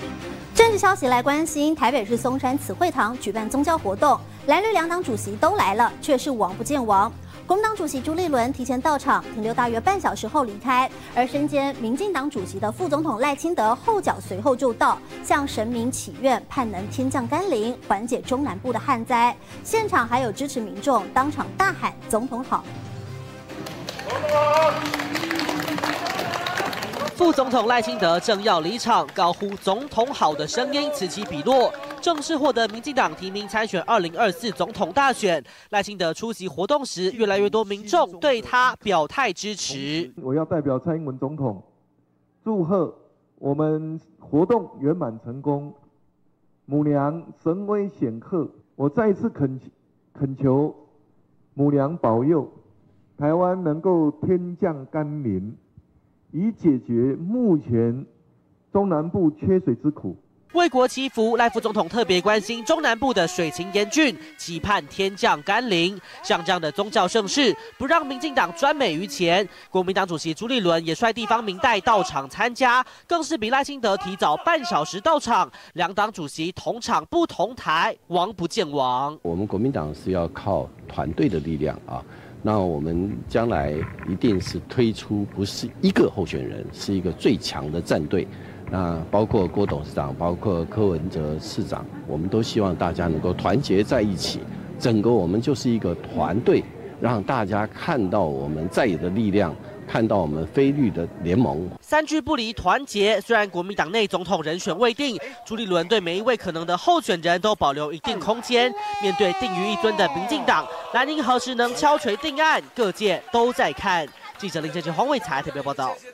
政治消息来关心，台北市松山慈惠堂举办宗教活动，蓝绿两党主席都来了，却是王不见王。国民党主席朱立伦提前到场，停留大约半小时后离开，而身兼民进党主席的副总统赖清德后脚随后就到，向神明祈愿，盼能天降甘霖，缓解中南部的旱灾。现场还有支持民众当场大喊“总统好”。 副总统赖清德正要离场，高呼“总统好”的声音此起彼落，正式获得民进党提名参选2024总统大选。赖清德出席活动时，越来越多民众对他表态支持。 我要代表蔡英文总统祝贺我们活动圆满成功，母娘神威显赫。我再一次恳求母娘保佑台湾能够天降甘霖，以解决目前中南部缺水之苦。 为国祈福，赖副总统特别关心中南部的水情严峻，期盼天降甘霖。像这样的宗教盛事，不让民进党专美于前。国民党主席朱立伦也率地方民代到场参加，更是比赖清德提早半小时到场。两党主席同场不同台，王不见王。 我们国民党是要靠团队的力量啊。那我们将来一定是推出不是一个候选人，是一个最强的战队。那包括郭董事长，包括柯文哲市长，我们都希望大家能够团结在一起，整个我们就是一个团队，让大家看到我们在野的力量，看到我们非绿的联盟。 三句不离团结。虽然国民党内总统人选未定，朱立伦对每一位可能的候选人都保留一定空间。面对定于一尊的民进党，蓝营何时能敲锤定案，各界都在看。记者林正杰、黄伟才特别报道。